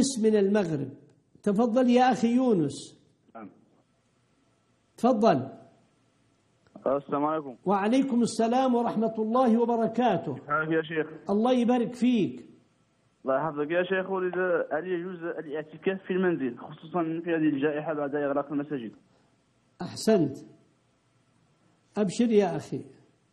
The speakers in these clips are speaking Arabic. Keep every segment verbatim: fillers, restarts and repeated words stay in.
من المغرب. تفضل يا أخي يونس. تفضل. السلام عليكم. وعليكم السلام ورحمة الله وبركاته. كيف حالك يا شيخ؟ الله يبارك فيك. الله يحفظك يا شيخ. أريد هل يجوز الاعتكاف في المنزل خصوصا في هذه الجائحة بعد إغلاق المساجد؟ أحسنت، أبشر يا أخي.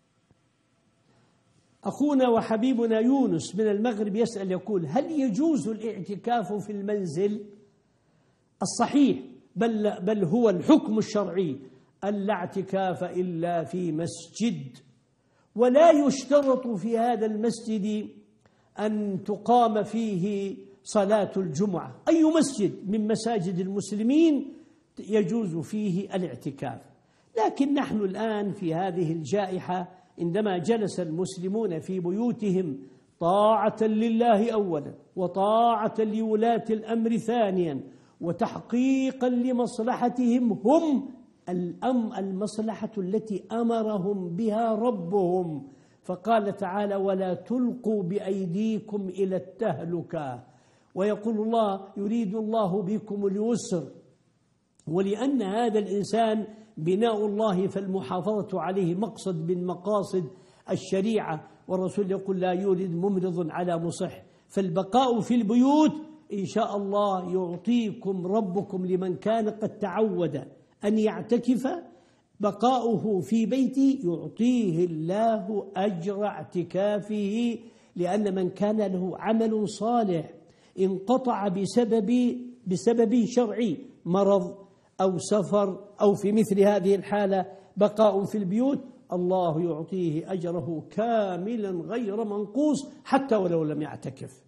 أخونا وحبيبنا يونس من المغرب يسأل يقول: هل يجوز الاعتكاف في المنزل؟ الصحيح بل, بل هو الحكم الشرعي أن لا اعتكاف إلا في مسجد، ولا يشترط في هذا المسجد أن تقام فيه صلاة الجمعة. أي مسجد من مساجد المسلمين يجوز فيه الاعتكاف. لكن نحن الآن في هذه الجائحة عندما جلس المسلمون في بيوتهم طاعة لله أولا، وطاعة لولاة الأمر ثانيا، وتحقيقا لمصلحتهم هم الأم المصلحة التي أمرهم بها ربهم، فقال تعالى: ولا تلقوا بأيديكم إلى التهلكة. ويقول الله: يريد الله بكم اليسر. ولأن هذا الإنسان بناء الله فالمحافظة عليه مقصد من مقاصد الشريعة، والرسول يقول: لا يولد ممرض على مصح. فالبقاء في البيوت إن شاء الله يعطيكم ربكم لمن كان قد تعود أن يعتكف، بقاؤه في بيتي يعطيه الله أجر اعتكافه، لأن من كان له عمل صالح انقطع بسبب بسبب شرعي، مرض أو سفر أو في مثل هذه الحالة بقاء في البيوت، الله يعطيه أجره كاملا غير منقوص حتى ولو لم يعتكف.